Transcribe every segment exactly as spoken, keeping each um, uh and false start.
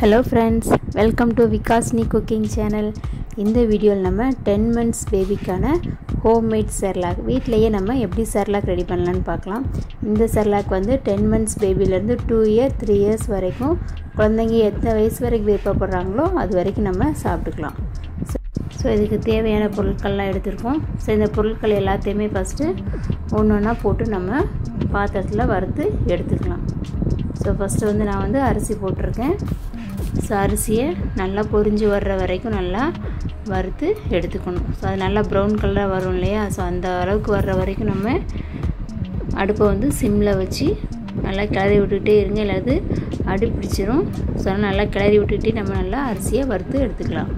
Hello friends, welcome to Vikasni cooking channel. இந்த வீடியோல நம்ம ten months பேபிக்கான homemade Cerelac வீட்லயே நம்ம எப்படி Cerelac ரெடி பண்ணலாம்னு பார்க்கலாம். இந்த Cerelac வந்து ten months பேபில இருந்து two year three years வரைக்கும் குழந்தைங்க எத்தனை வயசு வரைக்கும் விருப்பப்படுறாங்களோ அது வரைக்கும் நம்ம சாப்பிட்டுக்கலாம். ஸோ இதுக்கு தேவையான பொருட்கள்லாம் எடுத்துருக்கோம். ஸோ இந்த பொருட்கள் எல்லாத்தையுமே ஃபஸ்ட்டு ஒன்று ஒன்றா போட்டு நம்ம பாத்திரத்தில் வறுத்து எடுத்துக்கலாம். ஸோ ஃபஸ்ட்டு வந்து நான் வந்து அரிசி போட்டிருக்கேன். ஸோ அரிசியை நல்லா பொரிஞ்சு வர்ற வரைக்கும் நல்லா வறுத்து எடுத்துக்கணும். ஸோ அது நல்லா ப்ரௌன் கலராக வரும் இல்லையா, ஸோ அந்த அளவுக்கு வர்ற வரைக்கும் நம்ம அடுப்பை வந்து சிம்மில் வச்சு நல்லா கிளறி விட்டுக்கிட்டே இருங்க, இல்லாது அடி பிடிச்சிரும். ஸோ நல்லா கிளறி விட்டுக்கிட்டே நம்ம நல்லா அரிசியை வறுத்து எடுத்துக்கலாம்.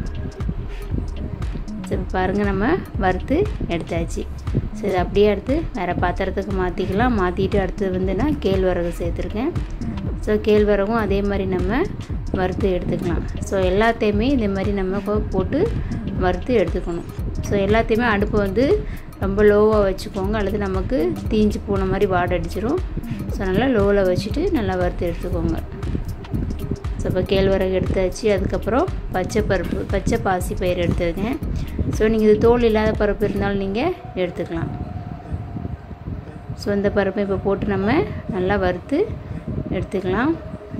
சரி பாருங்கள், நம்ம வறுத்து எடுத்தாச்சு. ஸோ இதை அப்படியே எடுத்து வேறு பாத்திரத்துக்கு மாற்றிக்கலாம். மாற்றிட்டு அடுத்தது வந்து நான் கேழ்வரகு சேர்த்துருக்கேன். ஸோ கேழ்வரகும் அதே மாதிரி நம்ம வறுத்து எடுத்துக்கலாம். ஸோ எல்லாத்தையுமே இதே மாதிரி நம்ம போட்டு வறுத்து எடுத்துக்கணும். ஸோ எல்லாத்தையுமே அடுப்பு வந்து ரொம்ப லோவாக வச்சுக்கோங்க, அல்லது நமக்கு தீஞ்சு போன மாதிரி வாடை அடிச்சிடும். ஸோ நல்லா லோவில் வச்சுட்டு நல்லா வறுத்து எடுத்துக்கோங்க. ஸோ இப்போ கேழ்வரகு எடுத்தாச்சு. அதுக்கப்புறம் பச்சை பருப்பு பச்சை பாசி பயிர் எடுத்துருக்கேன். ஸோ நீங்கள் இது தோல் இல்லாத பருப்பு இருந்தாலும் நீங்கள் எடுத்துக்கலாம். ஸோ இந்த பருப்பை இப்போ போட்டு நம்ம நல்லா வறுத்து எடுத்துக்கலாம்.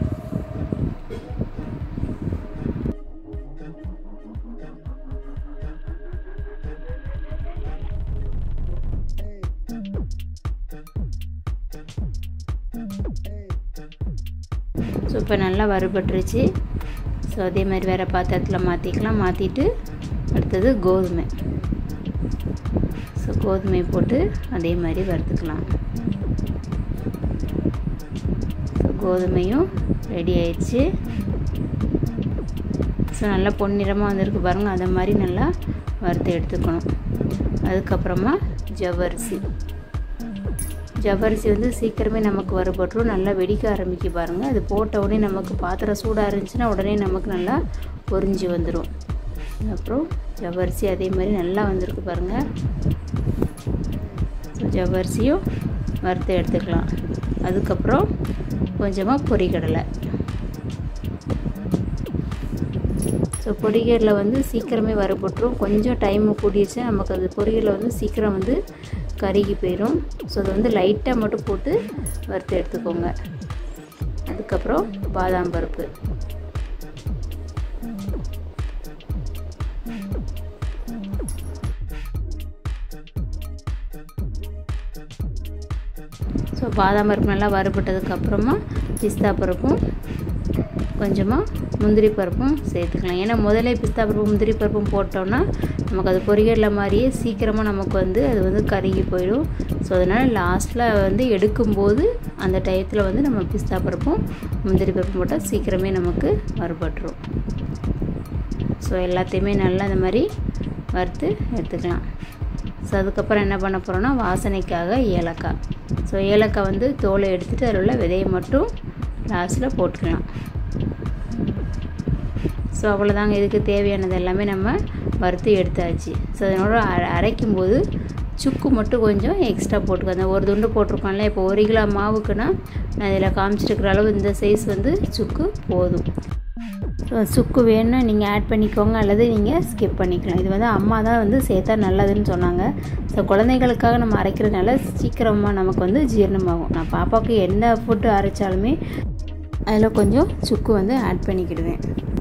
ஸோ இப்போ நல்லா வறுபட்டுருச்சு. ஸோ அதே மாதிரி வேறு பாத்திரத்தில் மாற்றிக்கலாம். மாற்றிட்டு அடுத்தது கோதுமை. ஸோ கோதுமை போட்டு அதே மாதிரி வறுத்துக்கலாம். ஸோ கோதுமையும் ரெடி ஆயிடுச்சு. ஸோ நல்லா பொன்னிறமாக வந்திருக்கு பாருங்கள், அதை மாதிரி நல்லா வறுத்து எடுத்துக்கணும். அதுக்கப்புறமா ஜவ்வரிசி. ஜவ்வரிசி வந்து சீக்கிரமே நமக்கு வறுபட்டுரும், நல்லா வெடிக்க ஆரம்பிக்க பாருங்கள். அது போட்ட உடனே நமக்கு பாத்திரம் சூடாக இருந்துச்சுன்னா உடனே நமக்கு நல்லா பொரிஞ்சு வந்துடும். அப்புறம் ஜவ்வரிசி அதே மாதிரி நல்லா வந்திருக்கு பாருங்கள். ஸோ ஜவ்வரிசியும் வறுத்து எடுத்துக்கலாம். அதுக்கப்புறம் கொஞ்சமாக பொரிகடலை. ஸோ பொரிகடலை வந்து சீக்கிரமே வறுபட்டுரும். கொஞ்சம் டைம் கூடிடுச்சு நமக்கு அது பொரிகடலை வந்து சீக்கிரம் வந்து கருகி போயிடும். ஸோ அதை வந்து லைட்டாக மட்டும் போட்டு வறுத்து எடுத்துக்கோங்க. அதுக்கப்புறம் பாதாம் பருப்பு. ஸோ பாதாம் பருப்பு நல்லா வறுபட்டதுக்கப்புறமா பிஸ்தா பருப்பும் கொஞ்சமாக முந்திரி பருப்பும் சேர்த்துக்கலாம். ஏன்னா முதலே பிஸ்தா பருப்பு முந்திரி பருப்பும் போட்டோம்னா நமக்கு அது பொரிகடலை மாதிரியே சீக்கிரமாக நமக்கு வந்து அது வந்து கருகி போயிடும். ஸோ அதனால் லாஸ்ட்டில் வந்து எடுக்கும்போது அந்த டயத்தில் வந்து நம்ம பிஸ்தா பருப்பும் முந்திரி பருப்பும் போட்டால் சீக்கிரமே நமக்கு வறுபட்டுரும். ஸோ எல்லாத்தையுமே நல்லா இந்த மாதிரி வறுத்து எடுத்துக்கலாம். ஸோ அதுக்கப்புறம் என்ன பண்ண போகிறோன்னா வாசனைக்காக ஏலக்காய். ஸோ ஏலக்காய் வந்து தோலை எடுத்துகிட்டு அதில் உள்ள விதையை மட்டும் லாஸ்ட்டில் போட்டுக்கலாம். ஸோ அவ்வளோதாங்க, இதுக்கு தேவையானது எல்லாமே நம்ம வறுத்து எடுத்தாச்சு. ஸோ அதனோட அரைக்கும்போது சுக்கு மட்டும் கொஞ்சம் எக்ஸ்ட்ரா போட்டுக்கோ. அந்த ஒரு துண்டு போட்டிருக்கோம்ல, இப்போ ஒரு கிலோ மாவுக்குன்னா நான் இதில் காமிச்சிருக்கிற அளவு இந்த சைஸ் வந்து சுக்கு போதும். ஸோ சுக்கு வேணும்னா நீங்கள் ஆட் பண்ணிக்கோங்க, அல்லது நீங்கள் ஸ்கிப் பண்ணிக்கலாம். இது வந்து அம்மா தான் வந்து சேர்த்தா நல்லதுன்னு சொன்னாங்க. ஸோ குழந்தைகளுக்காக நம்ம அரைக்கிறதுனால சீக்கிரமாக நமக்கு வந்து ஜீரணமாகும். நான் பாப்பாவுக்கு என்ன ஃபுட்டு அரைச்சாலுமே அதில் கொஞ்சம் சுக்கு வந்து ஆட் பண்ணிக்கிடுவேன்.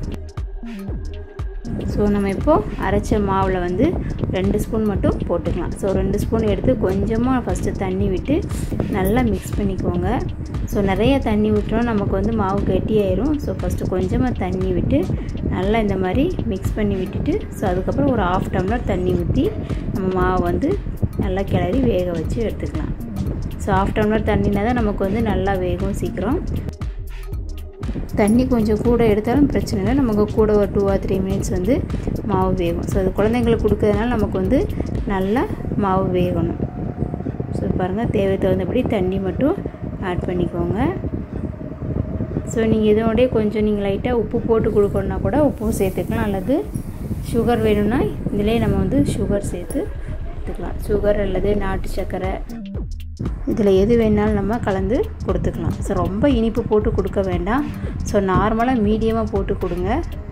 ஸோ நம்ம இப்போது அரைச்ச மாவில் வந்து ரெண்டு ஸ்பூன் மட்டும் போட்டுக்கலாம். ஸோ ரெண்டு ஸ்பூன் எடுத்து கொஞ்சமாக ஃபஸ்ட்டு தண்ணி விட்டு நல்லா மிக்ஸ் பண்ணிக்கோங்க. ஸோ நிறைய தண்ணி விட்டோம் நமக்கு வந்து மாவு கெட்டியாயிரும். ஸோ ஃபஸ்ட்டு கொஞ்சமாக தண்ணி விட்டு நல்லா இந்த மாதிரி மிக்ஸ் பண்ணி விட்டுட்டு ஸோ அதுக்கப்புறம் ஒரு ஆஃப் டம்ளர் தண்ணி ஊற்றி நம்ம மாவை வந்து நல்லா கிளறி வேக வச்சு எடுத்துக்கலாம். ஸோ ஆஃப் டம்ளர் தண்ணினா தான் நமக்கு வந்து நல்லா வேகும் சீக்கிரம். தண்ணி கொஞ்சம் கூட எடுத்தாலும் பிரச்சனை இல்லை, நமக்கு கூட ஒரு டூ ஆர் த்ரீ மினிட்ஸ் வந்து மாவு வேகும். ஸோ அது குழந்தைங்களுக்கு கொடுக்கறதுனால நமக்கு வந்து நல்லா மாவு வேகணும். ஸோ பாருங்கள், தேவை தகுந்தபடி தண்ணி மட்டும் ஆட் பண்ணிக்கோங்க. ஸோ நீங்கள் இதோடய கொஞ்சம் நீங்கள் லைட்டாக உப்பு போட்டு கொடுக்கணுன்னா கூட உப்பும் சேர்த்துக்கலாம், அல்லது சுகர் வேணும்னா இதிலே நம்ம வந்து சுகர் சேர்த்து எடுத்துக்கலாம். சுகர் அல்லது நாட்டு சர்க்கரை இதில் எது வேணாலும் நம்ம கலந்து கொடுத்துக்கலாம். ஸோ ரொம்ப இனிப்பு போட்டு கொடுக்க வேண்டாம். ஸோ நார்மலாக மீடியமாக போட்டு கொடுங்க.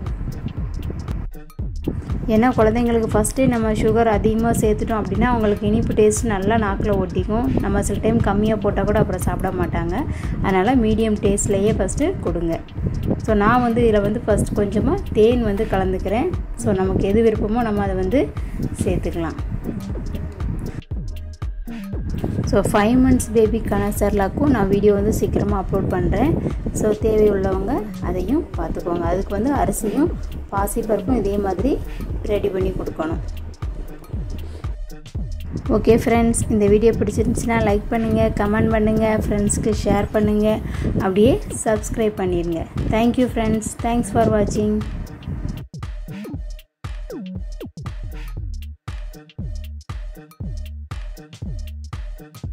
ஏன்னா குழந்தைங்களுக்கு ஃபஸ்ட்டே நம்ம சுகர் அதிகமாக சேர்த்துட்டோம் அப்படின்னா அவங்களுக்கு இனிப்பு டேஸ்ட் நல்லா நாக்கில் ஒட்டிக்கும். நம்ம சில டைம் கம்மியாக போட்டால் கூட அப்புறம் சாப்பிட மாட்டாங்க. அதனால் மீடியம் டேஸ்ட்லேயே ஃபஸ்ட்டு கொடுங்க. ஸோ நான் வந்து இதில் வந்து ஃபஸ்ட் கொஞ்சமாக தேன் வந்து கலந்துக்கிறேன். ஸோ நமக்கு எது விருப்பமோ நம்ம அதை வந்து சேர்த்துக்கலாம். ஸோ ஃபைவ் மந்த்ஸ் பேபிக்கான செர்லாக்கும் நான் வீடியோ வந்து சீக்கிரமாக அப்லோட் பண்ணுறேன். ஸோ தேவையுள்ளவங்க அதையும் பார்த்துக்கோங்க. அதுக்கு வந்து அரிசியும் பாசிப்பருப்பும் இதே மாதிரி ரெடி பண்ணி கொடுக்கணும். ஓகே ஃப்ரெண்ட்ஸ், இந்த வீடியோ பிடிச்சிருந்துச்சுன்னா லைக் பண்ணுங்கள், கமெண்ட் பண்ணுங்கள், ஃப்ரெண்ட்ஸ்க்கு ஷேர் பண்ணுங்கள், அப்படியே சப்ஸ்கிரைப் பண்ணிடுங்க. Thank you friends. தேங்க்ஸ் ஃபார் வாட்சிங். Thank you.